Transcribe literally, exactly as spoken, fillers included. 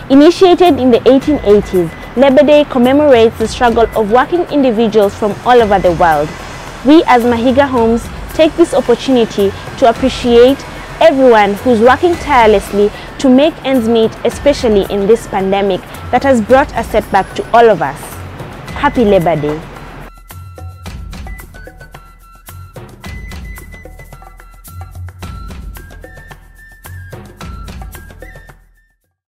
Initiated in the eighteen eighties, Labor Day commemorates the struggle of working individuals from all over the world. We as Mahiga Homes take this opportunity to appreciate everyone who's working tirelessly to make ends meet, especially in this pandemic that has brought a setback to all of us. Happy Labor Day.